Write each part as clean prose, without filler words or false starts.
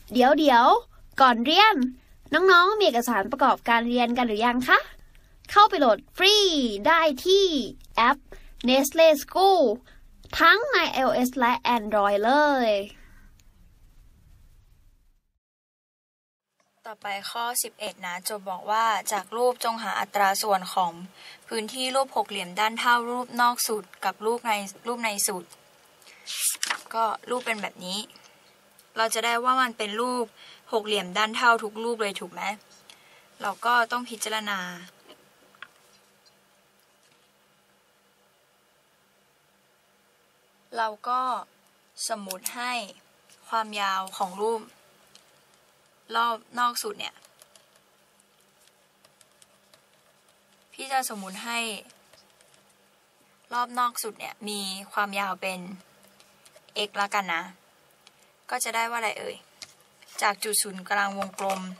เดี๋ยวก่อนเรียนน้องๆมีเอกสารประกอบการเรียนกันหรือยังคะเข้าไปโหลดฟรีได้ที่แอป Nestle School ทั้งใน iOS และ Android เลยต่อไปข้อ11นะโจทย์บอกว่าจากรูปจงหาอัตราส่วนของพื้นที่รูปหกเหลี่ยมด้านเท่ารูปนอกสุดกับรูปในสุดก็รูปเป็นแบบนี้เราจะได้ว่ามันเป็นรูปหกเหลี่ยมด้านเท่าทุกรูปเลยถูกไหมเราก็ต้องพิจารณาเราก็สมมุติให้ความยาวของรูปรอบนอกสุดเนี่ยพี่จะสมมุติให้รอบนอกสุดเนี่ยมีความยาวเป็น x ละกันนะก็จะได้ว่าอะไรเอ่ยจากจุดศูนย์กลางวงกลม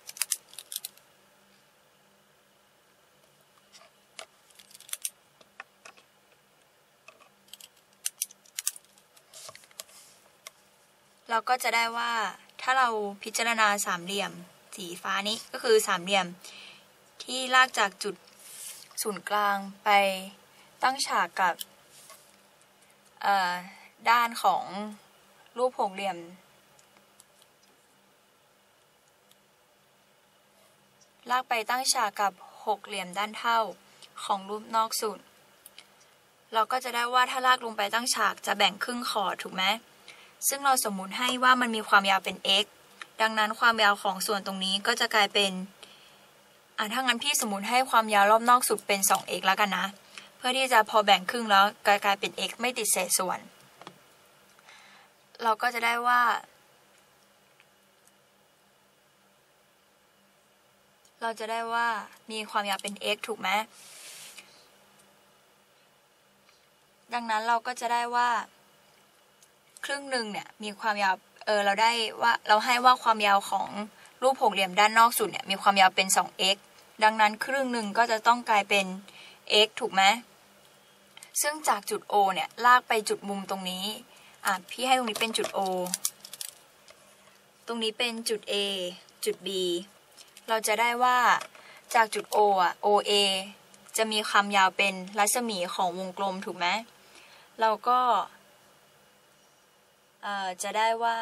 เราก็จะได้ว่าถ้าเราพิจารณาสามเหลี่ยมสีฟ้านี้ก็คือสามเหลี่ยมที่ลากจากจุดศูนย์กลางไปตั้งฉากกับด้านของรูปหกเหลี่ยมลากไปตั้งฉากกับหกเหลี่ยมด้านเท่าของรูปนอกสุดเราก็จะได้ว่าถ้าลากลงไปตั้งฉากจะแบ่งครึ่งขอดถูกไหมซึ่งเราสมมุติให้ว่ามันมีความยาวเป็น x ดังนั้นความยาวของส่วนตรงนี้ก็จะกลายเป็นถ้างั้นพี่สมมุติให้ความยาวรอบนอกสุดเป็น 2x แล้วกันนะเพื่อที่จะพอแบ่งครึ่งแล้วกลายเป็น x ไม่ติดเศษส่วนเราก็จะได้ว่ามีความยาวเป็น x ถูกไหมดังนั้นเราก็จะได้ว่าครึ่งหนึ่งเนี่ยมีความยาวเราให้ว่าความยาวของรูปหกเหลี่ยมด้านนอกสุดเนี่ยมีความยาวเป็น 2x ดังนั้นครึ่งหนึ่งก็จะต้องกลายเป็น x ถูกไหมซึ่งจากจุด O เนี่ยลากไปจุดมุมตรงนี้พี่ให้ตรงนี้เป็นจุด O ตรงนี้เป็นจุด A จุด B เราจะได้ว่าจากจุด O OA จะมีความยาวเป็นรัศมีของวงกลมถูกไหมเราก็จะได้ว่า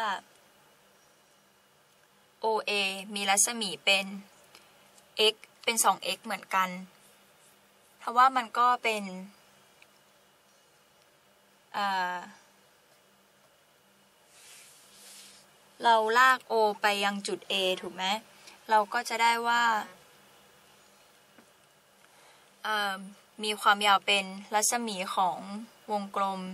OA มีรัศมีเป็น x เป็น 2x เหมือนกันเพราะว่ามันก็เป็นเราลาก O ไปยังจุด A ถูกไหมเราก็จะได้ว่ามีความยาวเป็นรัศมีของวงกลม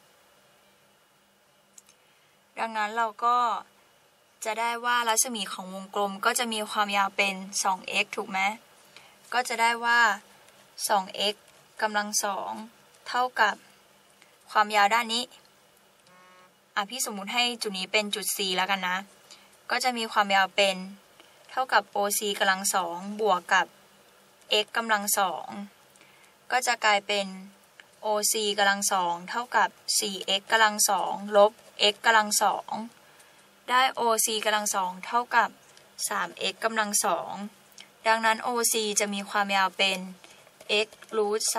ดังนั้นเราก็จะได้ว่ารัศมีของวงกลมก็จะมีความยาวเป็น 2x ถูกไหมก็จะได้ว่า 2x กำลัง2เท่ากับความยาวด้านนี้พี่สมมุติให้จุดนี้เป็นจุด C แล้วกันนะก็จะมีความยาวเป็นเท่ากับ OC กำลัง2บวกกับ x กำลัง2ก็จะกลายเป็น OC กำลัง2เท่ากับ 4x กำลัง2ลบ x กำลัง2ได้ OC กำลัง2เท่ากับ 3x กำลัง2ดังนั้น OC จะมีความยาวเป็น x รูท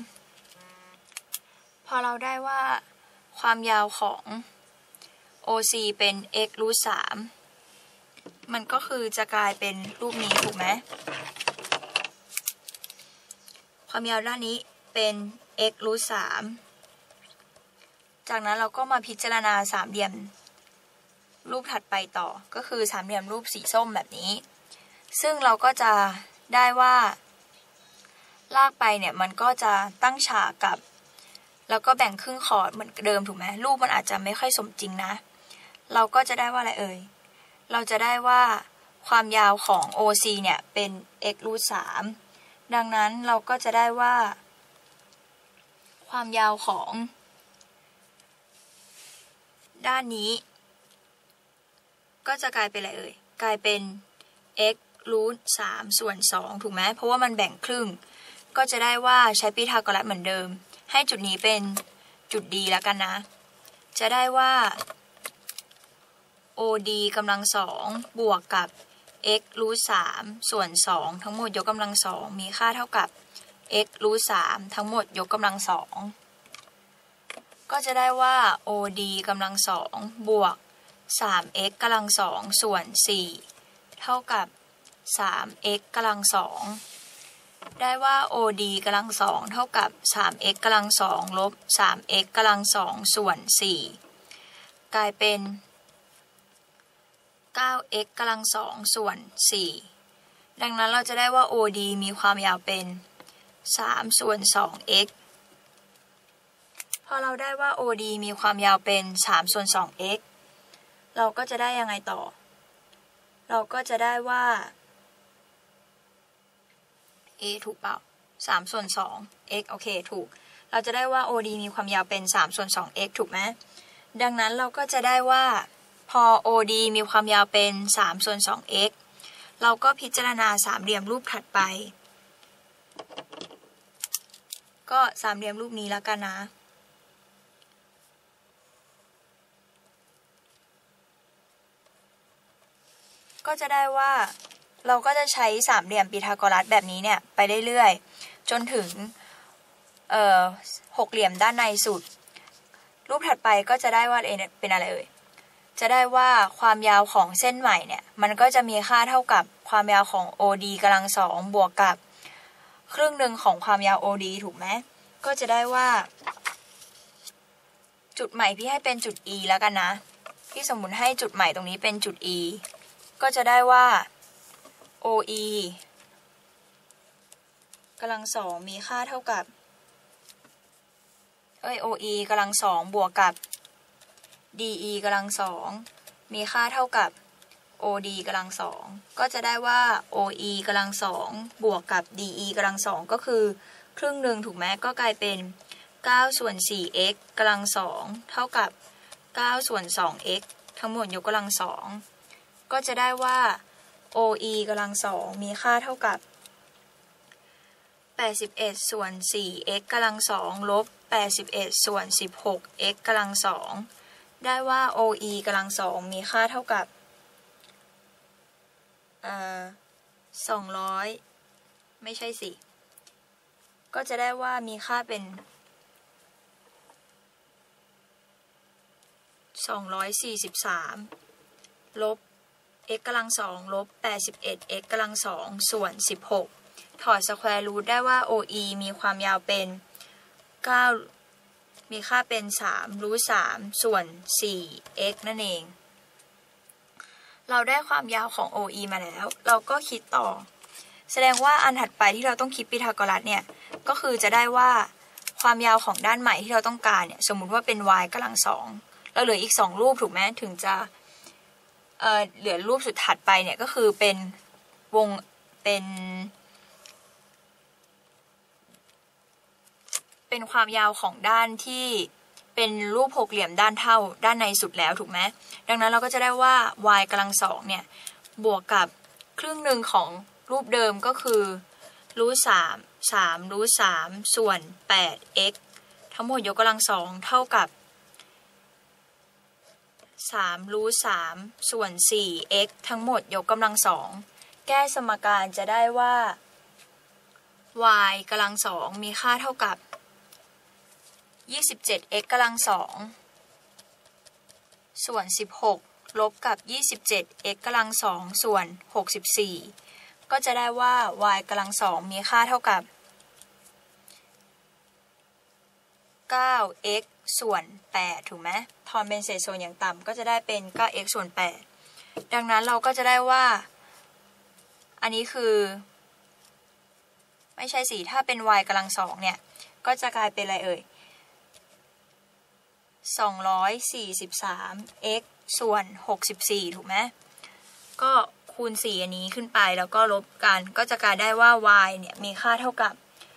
3พอเราได้ว่าความยาวของ OC เป็น x รูท3มันก็คือจะกลายเป็นรูปนี้ถูกไหมความยาวด้านนี้เป็น x รูท3จากนั้นเราก็มาพิจารณาสามเหลี่ยมรูปถัดไปต่อก็คือสามเหลี่ยมรูปสีส้มแบบนี้ซึ่งเราก็จะได้ว่าลากไปเนี่ยมันก็จะตั้งฉากกับแล้วก็แบ่งครึ่งขอดเหมือนเดิมถูกไหมรูปมันอาจจะไม่ค่อยสมจริงนะเราก็จะได้ว่าอะไรเอ่ยเราจะได้ว่าความยาวของ OC เนี่ยเป็น x รูท3ดังนั้นเราก็จะได้ว่าความยาวของด้านนี้ก็จะกลายเป็นอะไรเอ่ยกลายเป็น x รูท3ส่วน2ถูกไหมเพราะว่ามันแบ่งครึ่งก็จะได้ว่าใช้พีทาโกรัสเหมือนเดิมให้จุดนี้เป็นจุด D แล้วกันนะจะได้ว่า OD กำลังสองบวกกับ x รูท3ส่วน2ทั้งหมดยกกำลังสองมีค่าเท่ากับ x รูท3ทั้งหมดยกกำลังสองก็จะได้ว่า OD กำลังสองบวก 3x กำลังสองส่วน4เท่ากับ 3x กำลังสองได้ว่า OD กำลังสองเท่ากับ 3x กำลังสองลบ 3x กำลังสองส่วน4กลายเป็น 9x กำลังสองส่วน4ดังนั้นเราจะได้ว่า OD มีความยาวเป็น3ส่วน 2x พอเราได้ว่า OD มีความยาวเป็น3ส่วน 2x เราก็จะได้ยังไงต่อเราก็จะได้ว่า ถูกเปล่า3ส่วน 2x โอเคถูกเราจะได้ว่า OD มีความยาวเป็น3ส่วน 2x ถูกไหมดังนั้นเราก็จะได้ว่าพอ OD มีความยาวเป็น3ส่วน 2x เราก็พิจารณาสามเหลี่ยมรูปถัดไปก็สามเหลี่ยมรูปนี้แล้วกันนะก็จะได้ว่าเราก็จะใช้สามเหลี่ยมพีทาโกรัสแบบนี้เนี่ยไปเรื่อยๆจนถึงหกเหลี่ยมด้านในสุดรูปถัดไปก็จะได้ว่าเป็นอะไรจะได้ว่าความยาวของเส้นใหม่เนี่ยมันก็จะมีค่าเท่ากับความยาวของ OD กำลังสองบวกกับครึ่งหนึ่งของความยาว OD ถูกไหมก็จะได้ว่าจุดใหม่พี่ให้เป็นจุด E แล้วกันนะพี่สมมุติให้จุดใหม่ตรงนี้เป็นจุด E ก็จะได้ว่า OE กำลังสองมีค่าเท่ากับOE กำลังสองบวกกับ DE กำลังสองมีค่าเท่ากับ OD กำลังสองก็จะได้ว่า OE กำลังสองบวกกับ DE กำลังสองก็คือครึ่งหนึ่งถูกไหมก็กลายเป็น9ส่วน 4x กำลังสองเท่ากับ9ส่วน 2x ทั้งหมดยกกำลังสองก็จะได้ว่า OE กำลังสองมีค่าเท่ากับ81ส่วน 4x กำลังสองลบ81ส่วน 16x กำลังสองได้ว่า OE กำลังสองมีค่าเท่ากับ200ไม่ใช่สิก็จะได้ว่ามีค่าเป็น243ลบ x กำลังสองลบ 81x กำลังสองส่วน16ถอดสแควร์รูทได้ว่า OE มีความยาวเป็น9มีค่าเป็น3รูท3ส่วน 4x นั่นเองเราได้ความยาวของ OE มาแล้วเราก็คิดต่อแสดงว่าอันถัดไปที่เราต้องคิดพีทาโกรัสเนี่ยก็คือจะได้ว่าความยาวของด้านใหม่ที่เราต้องการเนี่ยสมมุติว่าเป็น y กำลังสองเราเหลืออีก2รูปถูกไหมถึงจะเหลือรูปสุดถัดไปเนี่ยก็คือเป็นวงเป็นความยาวของด้านที่เป็นรูปหกเหลี่ยมด้านเท่าด้านในสุดแล้วถูกไหมดังนั้นเราก็จะได้ว่า y กำลังสองเนี่ยบวกกับครึ่งหนึ่งของรูปเดิมก็คือรูท3รูท3ส่วน 8x ทั้งหมดยกกำลังสองเท่ากับ3รูท3ส่วน 4x ทั้งหมดยกกำลังสองแก้สมการจะได้ว่า y กำลังสองมีค่าเท่ากับ27x กำลังสองส่วน16ลบกับ 27x กำลังสองส่วน64ก็จะได้ว่า y กำลังสองมีค่าเท่ากับ 9x ส่วน8ถูกไหมทอนเป็นเศษส่วนอย่างต่ำก็จะได้เป็น 9x ส่วน8ดังนั้นเราก็จะได้ว่าอันนี้คือไม่ใช่สิถ้าเป็น y กำลังสองเนี่ยก็จะกลายเป็นอะไร243x ส่วน64ถูกไหมก็คูณ4อันนี้ขึ้นไปแล้วก็ลบกันก็จะกลายได้ว่า y เนี่ยมีค่าเท่ากับ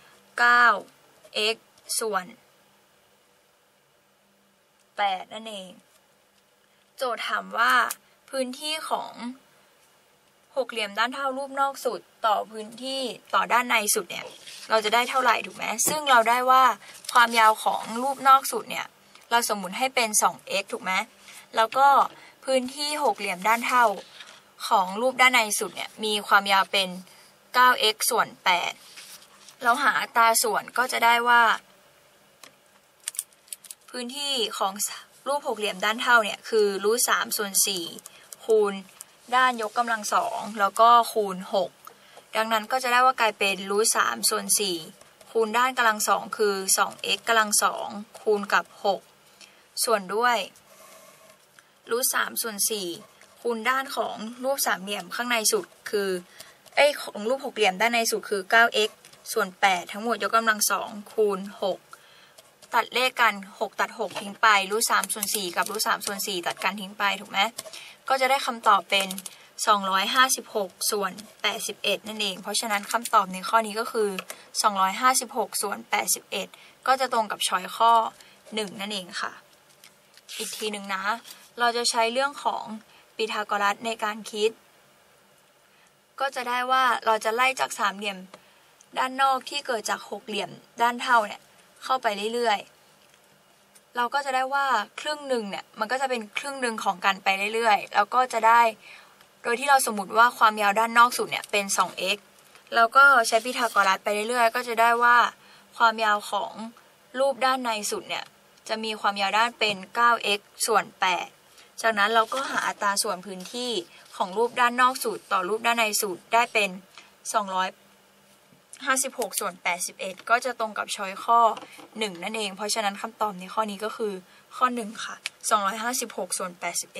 9x ส่วน8นั่นเองโจทย์ถามว่าพื้นที่ของหกเหลี่ยมด้านเท่ารูปนอกสุดต่อพื้นที่ต่อด้านในสุดเนี่ยเราจะได้เท่าไหร่ถูกไหมซึ่งเราได้ว่าความยาวของรูปนอกสุดเนี่ยเราสมมุติให้เป็น 2x ถูกไหมแล้วก็พื้นที่หกเหลี่ยมด้านเท่าของรูปด้านในสุดเนี่ยมีความยาวเป็น 9x ส่วน 8เราหาอัตราส่วนก็จะได้ว่าพื้นที่ของรูปหกเหลี่ยมด้านเท่าเนี่ยคือรูท3ส่วน4คูณด้านยกกำลัง2แล้วก็คูณ6ดังนั้นก็จะได้ว่ากลายเป็นรูท3ส่วน4คูณด้านกำลัง2คือ 2x กำลัง2คูณกับ6ส่วนด้วยรูท3ส่วน4คูณด้านของรูปสามเหลี่ยมข้างในสุดคือของรูปหกเหลี่ยมด้านในสุดคือ 9x ส่วน8ทั้งหมดยกกำลัง2คูณ6ตัดเลขกัน6ตัด6ทิ้งไปรูท3ส่วน4กับรูท3ส่วน4ตัดกันทิ้งไปถูกไหมก็จะได้คำตอบเป็น256ส่วน81นั่นเองเพราะฉะนั้นคำตอบในข้อนี้ก็คือ256ส่วน81ก็จะตรงกับช้อยข้อ1นั่นเองค่ะอีกทีหนึ่งนะเราจะใช้เรื่องของพีทาโกรัสในการคิดก็จะได้ว่าเราจะไล่จากสามเหลี่ยมด้านนอกที่เกิดจากหกเหลี่ยมด้านเท่าเนี่ยเข้าไปเรื่อยๆเราก็จะได้ว่าครึ่งหนึ่งเนี่ยมันก็จะเป็นครึ่งหนึ่งของกันไปเรื่อยๆแล้วก็จะได้โดยที่เราสมมติว่าความยาวด้านนอกสุดเนี่ยเป็น 2x แล้วก็ใช้พีทาโกรัสไปเรื่อยๆก็จะได้ว่าความยาวของรูปด้านในสุดเนี่ยจะมีความยาวด้านเป็น 9x ส่วน 8จากนั้นเราก็หาอัตราส่วนพื้นที่ของรูปด้านนอกสุดต่อรูปด้านในสุดได้เป็น256ส่วน81ก็จะตรงกับช้อยข้อ1นั่นเองเพราะฉะนั้นคำตอบในข้อนี้ก็คือข้อ1ค่ะ256ส่วน81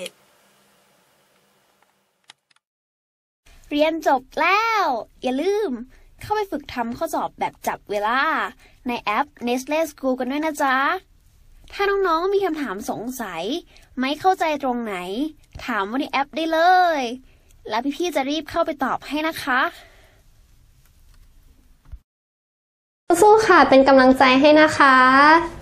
เรียนจบแล้วอย่าลืมเข้าไปฝึกทำข้อสอบแบบจับเวลาในแอป Nestle School กันด้วยนะจ๊ะถ้าน้องๆมีคำถามสงสัยไม่เข้าใจตรงไหนถามว่าในแอปได้เลยแล้วพี่ๆจะรีบเข้าไปตอบให้นะคะสู้ๆค่ะเป็นกำลังใจให้นะคะ